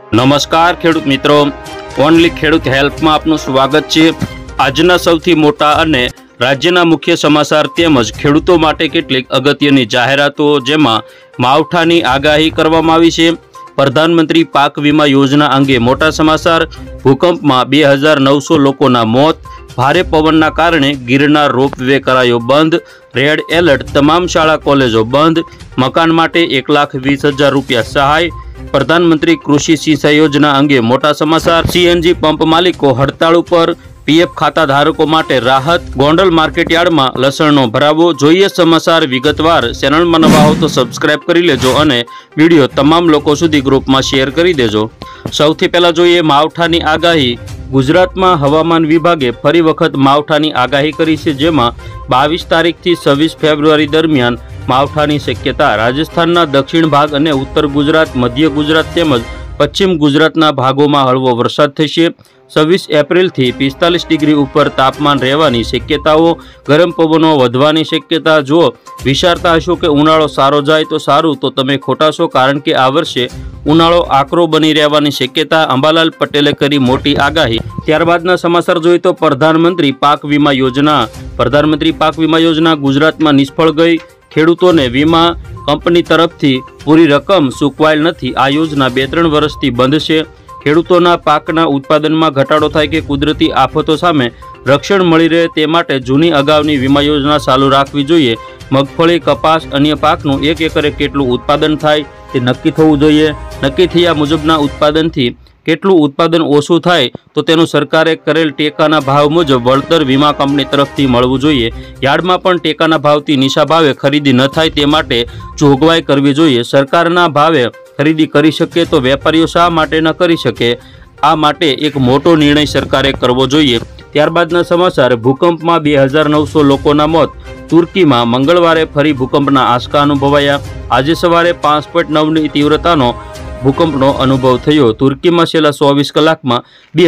नमस्कार खेडूत मित्रों, only खेडूत help में आपનું સ્વાગત છે। આજના સૌથી મોટા અને રાજ્યના મુખ્ય સમાચાર તેમજ ખેડૂતો માટે કેટલીક અગત્યની જાહેરાતો, જેમાં માવઠાની આગાહી કરવામાં આવી છે। પ્રધાનમંત્રી પાક વીમા યોજના અંગે મોટા સમાચાર। ભૂકંપમાં 2900 લોકોના મોત। ભારે પવનના કારણે ગિરનાર રોપવે કરાયો બંધ। રેડ એલર્ટ, તમામ શાળા કોલેજો બંધ। મકાન માટે 1,20,000 રૂપિયા સહાય। प्रधानमंत्री कृषि सिंचाई योजना अंगे मोटा समाचार। सीएनजी पंप मालिको हड़ताल पर। पीएफ खाता धारकों माटे राहत। गोंडल मार्केट यार्ड में लसणनो भरावो। जोईए समाचार विगतवार। चेनल में नवा हो तो सब्सक्राइब करी लेजो अने विडियो तमाम लोको सुधी ग्रुप में शेर करी देजो। सौथी पहला जोईए मावठानी आगाही। गुजरात में हवामान विभागे फरी वखत मावठानी आगाही करी छे, जेमां 22 तारीख थी 26 फेब्रुआरी दरमियान मावठानी शक्यता। राजस्थानना दक्षिण भाग अने उत्तर गुजरात, मध्य गुजरात तेमज पश्चिम गुजरातना भागोमां हळवो वरसाद थशे। 26 एप्रिल थी 45 डिग्री उपर तापमान रहेवानी शक्यताओ। गरम पवनो वधवानी शक्यता। जो विचारता हशो के उनाळो सारो जाय तो सारू, तो तमे खोटा छो, कारण के आ वर्षे उनाळो आकरो बनी रहेवानी शक्यता। अंबालाल पटेले करी मोटी आगाही। त्यारबादना समाचार जोईए तो प्रधानमंत्री पाक वीमा योजना। प्रधानमंत्री पाक वीमा योजना गुजरात में निष्फळ गई। खेडूतोने वीमा कंपनी तरफथी पूरी रकम चूकवायेल नथी। आ योजना 2-3 वर्षथी बंध छे। खेडूतोना पाकना उत्पादनमां घटाडो थाय के कुदरती आफतो सामे रक्षण मळी रहे ते माटे जूनी अगाउनी वीमा योजना चालू राखवी जोईए। मगफળી, कपास, अन्य पाकनुं 1 एकरे केटલું उत्पादन थाय ते नक्की थवुं जोईए। नक्की थया मुजबना उत्पादनथी કેટલું ઉત્પાદન ઓછું થાય તો તેનું સરકારે કરેલ ટેકાના ભાવ મુજબ વળતર વીમા કંપની તરફથી મળવું જોઈએ। યાર્ડમાં પણ ટેકાના ભાવથી નીચા ભાવે ખરીદી ન થાય તે માટે જોગવાઈ કરવી જોઈએ। સરકારના ભાવે ખરીદી કરી શકે તો વેપારીઓ શા માટે ન કરી શકે? આ માટે એક મોટો નિર્ણય સરકારે કરવો જોઈએ। ત્યારબાદના સમાચાર। ભૂકંપમાં 2900 લોકોના મોત। તુર્કીમાં મંગળવારે ફરી ભૂકંપના આંચકા અનુભવાયા। આજે સવારે 5.9ની તીવ્રતાનો भूकंपनो अनुभव थयो। तुर्की में छेल्ला 24 कलाक में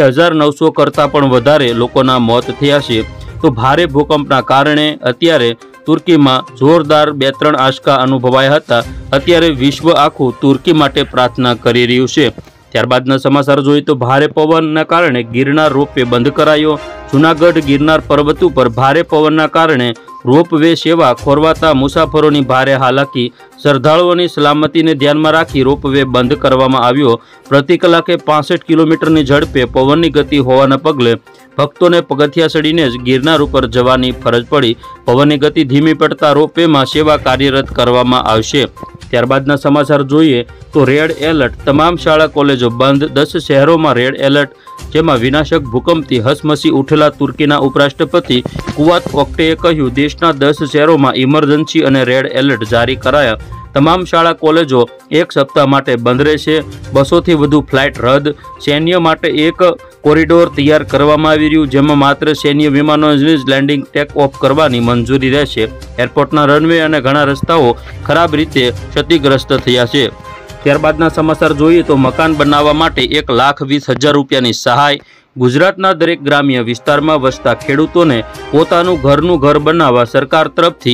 2900 करता पण वधारे लोकोना मौत थया छे। तो भारे भूकंपना कारणे अत्यारे तुर्की में जोरदार 2-3 आंचका अनुभवाया हता। अत्यारे विश्व आखू तुर्की माटे प्रार्थना करी रह्युं छे। त्यारबादना समाचार जोईए तो भारे पवनना कारणे गिरनार रोपवे बंध करायो। जूनागढ़ गिरनार पर्वत पर भारे पवनना कारणे रोपवे सेवा खोरवाता मुसाफरोनी भारे हालाकी। श्रद्धाळुओनी सलामतीने ध्यानमां राखी रोपवे बंध करवामां આવ્યો। प्रति कलाके 65 किलोमीटरनी झड़पे पवननी गति होवाना पगले भक्तोने पगथिया चढ़ीने ज गिरनार उपर जवानी फरज पड़ी। पवननी गति धीमी पड़ता रोपवेमां सेवा कार्यरत करवामां आवशे। त्यारबादना समाचार जोईए तो रेड एलर्ट, तमाम शाळा कॉलेजो बंद। 10 शहरों में रेड एलर्ट, जेमां विनाशक भूकंपथी हसमसी उठेला तुर्कीना उपराष्ट्रपति कुवात ओक्टेए कह्युं, देशना 10 शहरों में इमरजन्सी अने रेड एलर्ट जारी कराया। तमाम शाळा कॉलेजो 1 सप्ताह माटे बंद रहेशे। 200 थी वधु फ्लाइट रद्द। सैन्य माटे एक कोरिडोर तैयार करवामां आवी रह्युं, जेमां मात्र सैन्य विमानोने ज लेन्डिंग टेक ऑफ करवानी मंजूरी रहेशे। एरपोर्टना रनवे अने घणा रસ્તાઓ खराब रीते क्षतिग्रस्त थया छे। त्यारबादना समाचार जोईए तो मकान बनाववा माटे 1,20,000 रूपियानी सहाय। गुजरातना दरेक ग्राम्य विस्तारमां वसता खेडूतोने पोतानुं घरनुं घर बनाववा सरकार तरफथी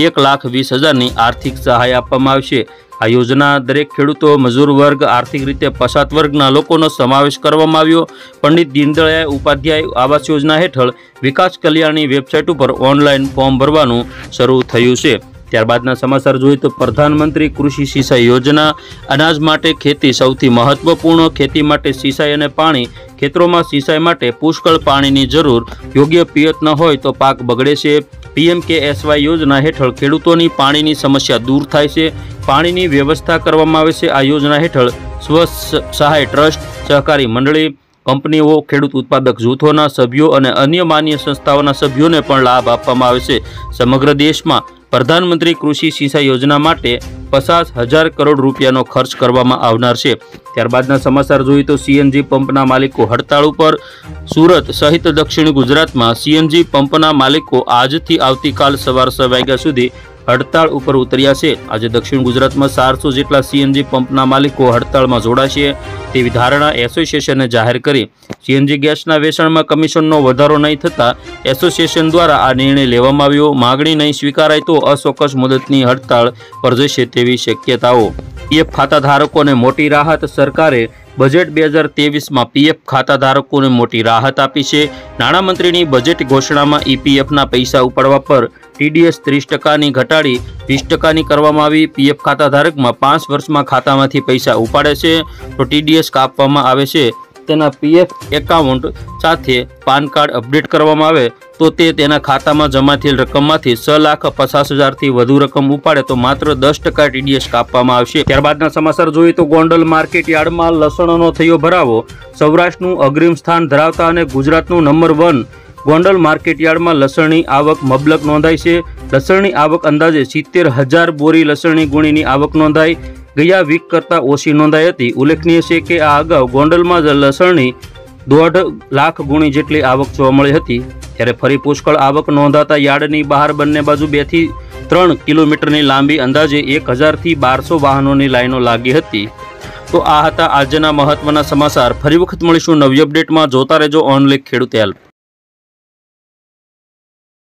1,20,000 आर्थिक सहाय आपवामां आवशे। आ योजना दरेक खेडूतो, मजूर वर्ग, आर्थिक रीते पछात वर्गना लोकोनो समावेश करवामां આવ્યો। पंडित दीनदयाळ उपाध्याय आवास योजना हेठळ विकास कल्याणनी वेबसाइट पर ऑनलाइन फॉर्म भरवानुं शरू थयुं छे। त्यारबादना समाचार जोईए तो प्रधानमंत्री कृषि सिंचाई योजना। अनाज माटे खेती सौथी महत्वपूर्ण। खेती माटे सिंचाई अने पाणी। खेतरों में सिंचाई माटे पुष्कळ पाणीनी जरूर। योग्य पियत न होय तो पाक बगड़े छे। PMKSY योजना हेठळ खेडूतोनी पाणीनी समस्या दूर थाय छे। पाणीनी व्यवस्था करवामां आवे छे। आ योजना हेठळ स्व सहाय ट्रस्ट, सहकारी मंडળી, कंपनीओ, खेडूत उत्पादक जूथोना सभ्यो अने अन्य मान्य संस्थाओना सभ्योने पण लाभ आपवामां आवे छे। समग्र देश में प्रधानमंत्री कृषि सिंचाई योजना माटे 50,000 करोड़ रूपियानो खर्च करवामां आवनार छे। त्यारबादना समाचार जोईए तो सीएनजी पंपना मालिको हड़ताल पर। सूरत सहित दक्षिण गुजरात में सीएनजी पंपना मालिको आजथी आवतीकाल सवार 6 वाग्या सुधी हड़ताल पर उतर्या छे। आज दक्षिण गुजरात में 400 जेटला सीएनजी पंपना मालिको हड़ताल में जोड़ाशे तेवी धारणा एसोसिएशने जाहिर करी। सीएनजी गैसना वेचाणमां कमिशननो वधारो नहीं थता एसोसिएशन द्वारा आ निर्णय लेवामां આવ્યો। मागणी नहीं स्वीकाराय तो अचोक्कस मुदतनी हड़ताल पर जशे तेवी शक्यताओ। पीएफ खाता धारकों ने मोटी राहत। सरकारे बजेट 2023 में पीएफ खाता धारकों ने मोटी राहत आपी है। नाणामंत्रीनी बजेट घोषणा में ईपीएफना पैसा उपाड़वा पर टीडीएस 30% घटाड़ी 20% करवामां आवी। पीएफ खाता धारक में 5 वर्ष में खाता में पैसा उपाड़े से तो टीडीएस कापवामां आवे छे। तेना पीएफ एकाउंट साथे पान कार्ड अपडेट करवामां आवे तो ते तेना खाता में जमा थयेल रकममांथी 6,50,000 थी वधु रकम उपाड़े तो मात्र 10% टीडीएस कापवामां आवशे। त्यारबादना समाचार जोईए तो गोंडल मार्केट यार्डमां लसणनो थयो भरावो। सौराष्ट्रनुं अग्रिम स्थान धरावता अने गुजरातनुं नंबर 1 गोंडल मार्केट यार्डमां लसणनी आवक मबलक नोंधाई छे। लसणनी आवक अंदाजे 70,000 बोरी लसणनी गुणीनी आवक नोंधाई। गया वीक करता ओછી नोंधाई हती। उल्लेखनीय है कि आ अगाऊ गोंडलमां लसणनी 1.5 लाख गुणी जेटली आवक जोवा मळी हती। त्यारे फरी पुष्कळ आवक नोंधाता यार्डनी बहार बंने बाजू 2 થી 3 किलोमीटरनी लांबी अंदाजे 1000 થી 1200 वाहनोनी लाइनो लागी हती। तो आ हता आजना महत्वना समाचार। फरी वखत मळीशुं नवी अपडेटमां। जोता रहेजो ऑनलाइन खेडूत हेल्प।